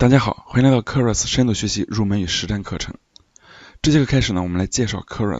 大家好，欢迎来到 Keras 深度学习入门与实战课程。这节课开始呢，我们来介绍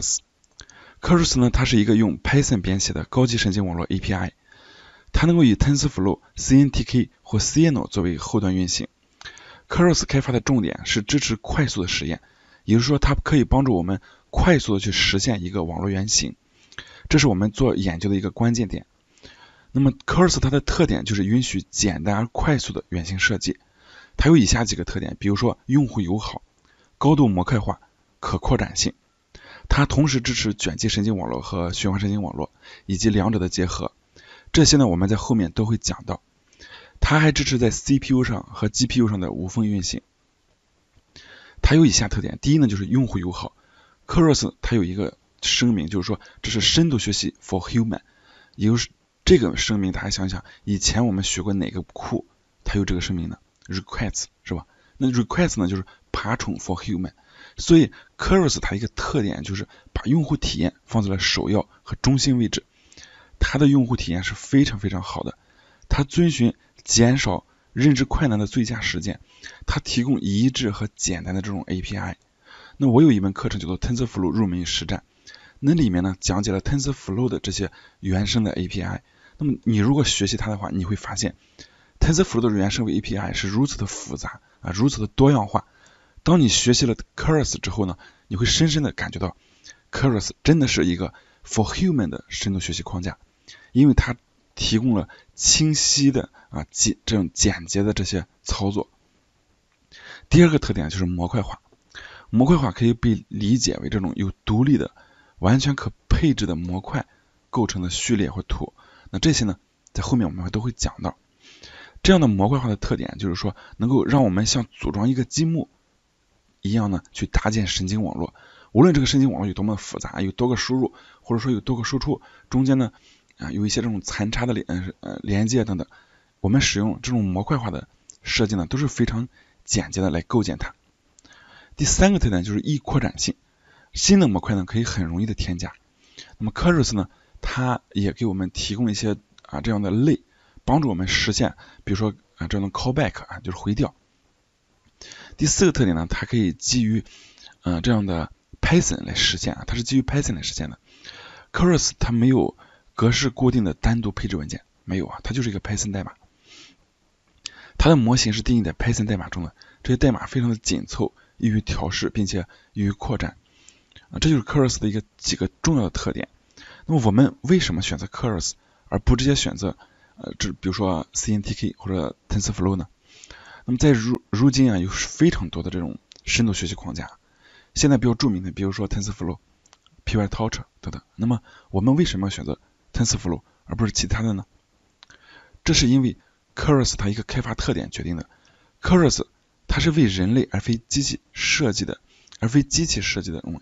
Keras。Keras 呢，它是一个用 Python 编写的高级神经网络 API， 它能够以 TensorFlow、CNTK 或 Cieno 作为后端运行。Keras 开发的重点是支持快速的实验，也就是说，它可以帮助我们快速的去实现一个网络原型，这是我们做研究的一个关键点。那么 Keras 它的特点就是允许简单而快速的原型设计。它有以下几个特点，比如说用户友好、高度模块化、可扩展性。它同时支持卷积神经网络和循环神经网络以及两者的结合。这些呢，我们在后面都会讲到。它还支持在 CPU 上和 GPU 上的无缝运行。它有以下特点，第一呢就是用户友好。Keras 它有一个声明，就是说这是深度学习 for human， 也就是这个声明大家想想，以前我们学过哪个库它有这个声明呢？requests 是吧？那 requests 呢就是爬虫 for human， 所以 Keras 它一个特点就是把用户体验放在了首要和中心位置，它的用户体验是非常非常好的，它遵循减少认知困难的最佳实践，它提供一致和简单的这种 API。那我有一门课程叫做 TensorFlow 入门与实战，那里面呢讲解了 TensorFlow 的这些原生的 API。那么你如果学习它的话，你会发现TensorFlow 的原生 API 是如此的复杂如此的多样化。当你学习了 Keras 之后呢，你会深深的感觉到 Keras 真的是一个 for human 的深度学习框架，因为它提供了清晰的这种简洁的这些操作。第二个特点就是模块化。模块化可以被理解为这种由独立的、完全可配置的模块构成的序列或图。那这些呢，在后面我们都会讲到。这样的模块化的特点就是说，能够让我们像组装一个积木一样呢，去搭建神经网络。无论这个神经网络有多么复杂，有多个输入，或者说有多个输出，中间呢有一些这种残差的连接等等，我们使用这种模块化的设计呢，都是非常简洁的来构建它。第三个特点就是易扩展性，新的模块呢可以很容易的添加。那么 Keras 呢，它也给我们提供一些这样的类，帮助我们实现，比如说这种 callback 就是回调。第四个特点呢，它可以基于这样的 Python 来实现它是基于 Python 来实现的。Keras 它没有格式固定的单独配置文件，没有它就是一个 Python 代码。它的模型是定义在 Python 代码中的，这些代码非常的紧凑，易于调试，并且易于扩展这就是 Keras 的几个重要的特点。那么我们为什么选择 Keras 而不直接选择比如说 CNTK 或者 TensorFlow 呢？那么在如今有非常多的这种深度学习框架，现在比较著名的，比如说 TensorFlow、PyTorch 等等。那么我们为什么要选择 TensorFlow 而不是其他的呢？这是因为 Keras 它一个开发特点决定的。Keras 它是为人类而非机器设计的这种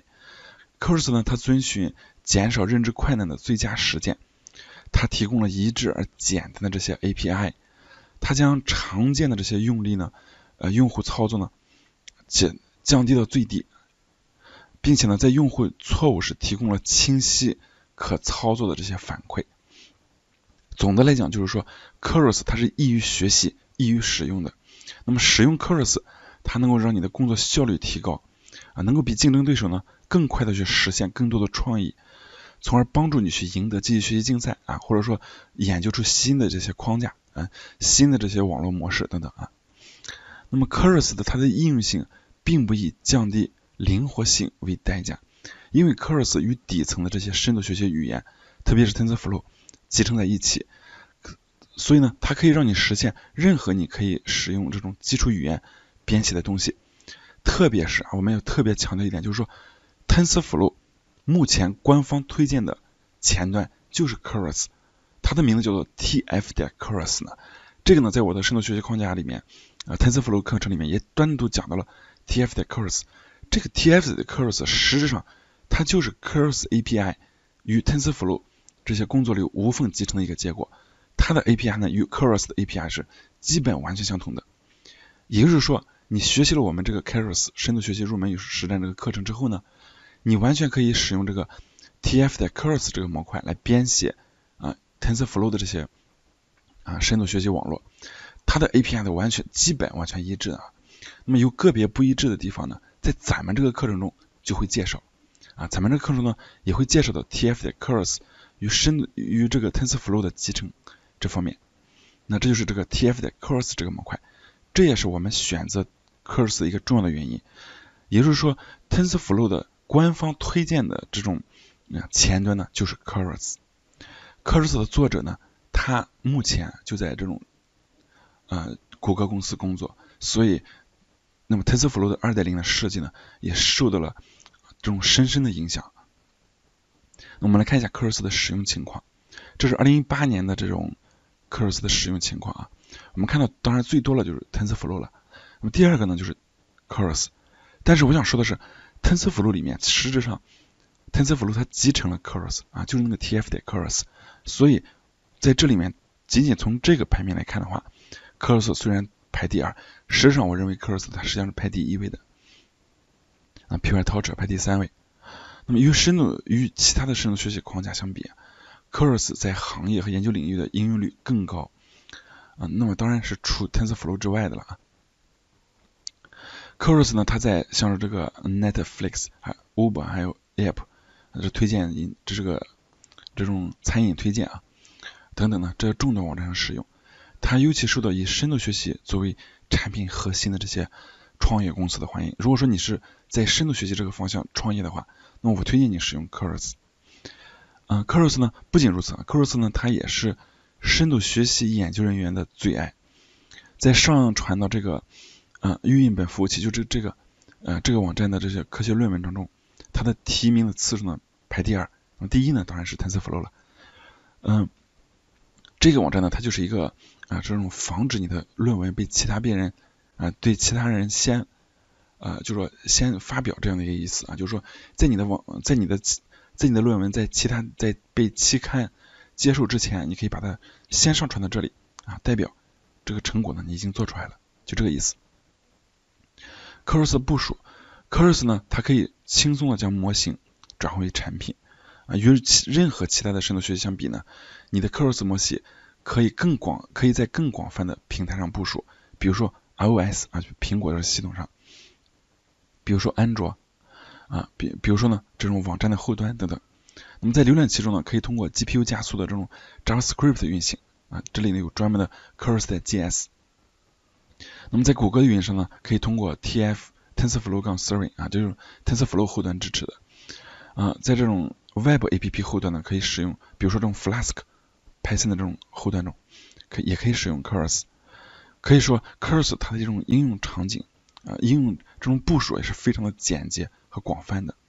API。Keras 呢，它遵循减少认知困难的最佳实践，它提供了一致而简单的这些 API， 它将常见的这些用户操作呢降低到最低，并且呢在用户错误时提供了清晰可操作的这些反馈。总的来讲就是说 Keras 它是易于学习、易于使用的。那么使用 Keras 它能够让你的工作效率提高能够比竞争对手呢更快的去实现更多的创意，从而帮助你去赢得机器学习竞赛或者说研究出新的这些框架新的这些网络模式等等那么 Keras 的它的应用性并不以降低灵活性为代价，因为 Keras 与底层的这些深度学习语言，特别是 TensorFlow 集成在一起，所以呢它可以让你实现任何你可以使用这种基础语言编写的东西。特别是我们要特别强调一点，就是说 TensorFlow 目前官方推荐的前端就是 Keras， 它的名字叫做 TF.Keras 呢。这个呢在我的深度学习框架里面TensorFlow 课程里面也单独讲到了 TF.Keras。 这个 TF.Keras 实质上它就是 Keras API 与 TensorFlow 这些工作流无缝集成的一个结果。它的 API 呢与 Keras 的 API 是基本完全相同的。也就是说你学习了我们这个 Keras 深度学习入门与实战这个课程之后呢，你完全可以使用这个 TF.Keras 这个模块来编写TensorFlow 的这些深度学习网络。 它的 API 的基本完全一致的。那么有个别不一致的地方呢，在咱们这个课程中就会介绍咱们这个课程呢也会介绍到 TF 的 Keras 与这个 TensorFlow 的集成这方面。那这就是这个 TF 的 Keras 这个模块，这也是我们选择 Keras 的一个重要的原因。也就是说 TensorFlow 的官方推荐的这种前端呢就是 Keras。Keras 的作者呢，他目前就在这种谷歌公司工作，所以那么 TensorFlow 的 2.0 的设计呢也受到了这种深深的影响。那我们来看一下 Keras 的使用情况，这是2018年的这种 Keras 的使用情况我们看到当然最多了就是 TensorFlow 了，那么第二个呢就是 Keras。但是我想说的是 TensorFlow 里面实质上 TensorFlow 它集成了 Keras 就是那个 TF 的 Keras， 所以在这里面仅仅从这个排名来看的话， Keras 虽然排第二，实际上我认为 Keras 它实际上是排第1位的，Pytorch 排第3位。那么与其他的深度学习框架相比，Keras 在行业和研究领域的应用率更高那么当然是除 TensorFlow 之外的了Keras 呢，它在像是这个 Netflix、Uber 还有 App 这种餐饮推荐等等呢，这众多网站上使用。它尤其受到以深度学习作为产品核心的这些创业公司的欢迎。如果说你是在深度学习这个方向创业的话，那我推荐你使用 Keras。Keras 呢不仅如此，Keras 呢它也是深度学习研究人员的最爱，在上传到这个预印本服务器，就这个网站的这些科学论文当中，它的提名的次数呢排第二，第一呢当然是 TensorFlow 了。这个网站呢它就是一个这种防止你的论文被对其他人先就是说先发表这样的一个意思就是说在你的论文在被期刊接受之前，你可以把它先上传到这里代表这个成果呢你已经做出来了，就这个意思。Keras 的部署 Keras 呢它可以轻松的将模型转化为产品与任何其他的深度学习相比呢，你的 Keras 模型可以在更广泛的平台上部署，比如说 iOS 就苹果的系统上，比如说安卓比如说呢这种网站的后端等等。那么在浏览器中呢，可以通过 GPU 加速的这种 JavaScript 运行这里呢有专门的 Keras 的 JS。那么在谷歌的运营上呢，可以通过 TF TensorFlow-Serving就是 TensorFlow 后端支持的在这种 Web APP 后端呢，可以使用比如说这种 Flask、Python 的这种后端中也可以使用 Keras。可以说 Keras 它的这种应用场景应用这种部署也是非常的简洁和广泛的。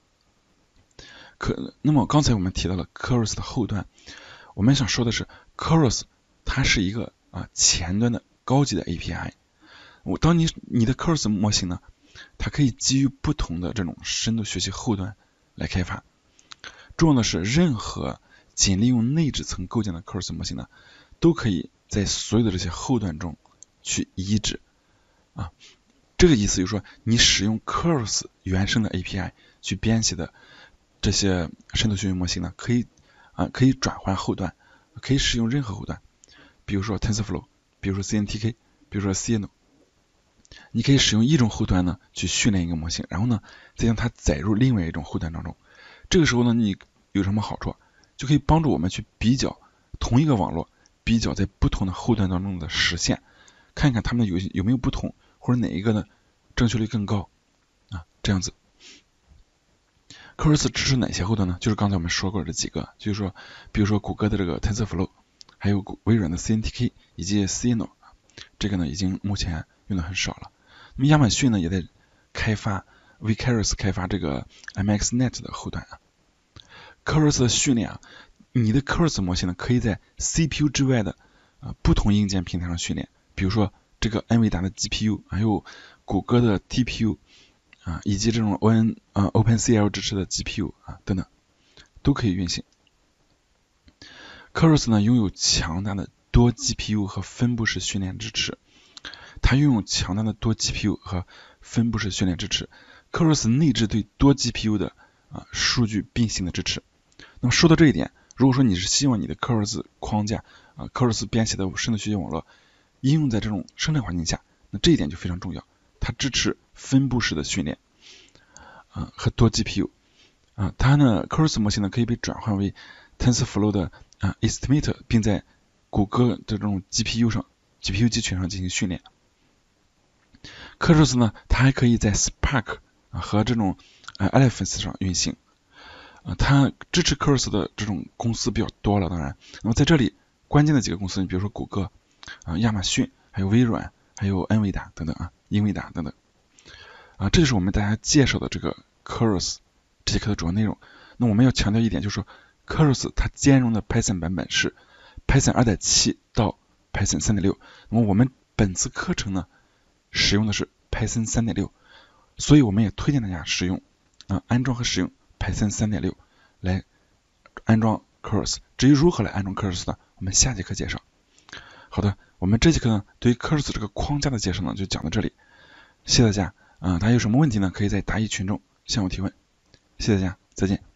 那么刚才我们提到了 Keras 的后端，我们想说的是 Keras 它是一个前端的高级的 API。当你的 Keras 模型呢，它可以基于不同的这种深度学习后端来开发。重要的是，任何仅利用内置层构建的 Keras 模型呢，都可以在所有的这些后端中去移植这个意思就是说，你使用 Keras 原生的 API 去编写的这些深度学习模型呢，可以转换后端，可以使用任何后端，比如说 TensorFlow， 比如说 CNTK， 比如说 Sino。你可以使用一种后端呢去训练一个模型，然后呢再将它载入另外一种后端当中。这个时候呢，你有什么好处？就可以帮助我们去比较同一个网络，比较在不同的后端当中的实现，看看它们有没有不同，或者哪一个呢正确率更高这样子。Keras 支持哪些后端呢？就是刚才我们说过这几个，就是说比如说谷歌的这个 TensorFlow， 还有微软的 CNTK 以及 Sino， 这个呢已经目前用的很少了。那么亚马逊呢也在为 Keras 开发这个 MXNet 的后端Keras 的训练你的 Keras 模型呢可以在 CPU 之外的不同硬件平台上训练，比如说这个安维达的 GPU， 还有谷歌的 TPU以及这种 OpenCL 支持的 GPU 等等都可以运行。Keras 呢拥有强大的多 GPU 和分布式训练支持，它拥有强大的多 GPU 和分布式训练支持。Keras 内置对多 GPU 的数据并行的支持。那么说到这一点，如果说你是希望你的 Keras 框架Keras编写的深度学习网络应用在这种生产环境下，那这一点就非常重要。它支持分布式的训练和多 GPU它呢 Chorus 模型呢可以被转换为 TensorFlow 的Estimate， 并在谷歌的这种 GPU 集群上进行训练。Chorus 呢它还可以在 Spark和这种Elephant 上运行它支持 Chorus 的这种公司比较多了，当然，那么在这里关键的几个公司，你比如说谷歌亚马逊，还有微软，还有英伟达等等英伟达等等这就是我们大家介绍的这个 Chorus 这节课的主要内容。那我们要强调一点，就是说 Chorus 它兼容的 Python 版本是 Python 2.7 到 Python 3.6， 那么我们本次课程呢使用的是 Python 3.6， 所以我们也推荐大家使用安装和使用 Python 3.6 来安装 Chorus。 至于如何来安装 Chorus 呢，我们下节课介绍。好的，我们这节课呢对于 Chorus 这个框架的介绍呢就讲到这里，谢谢大家大家有什么问题呢可以在答疑群中向我提问，谢谢大家，再见。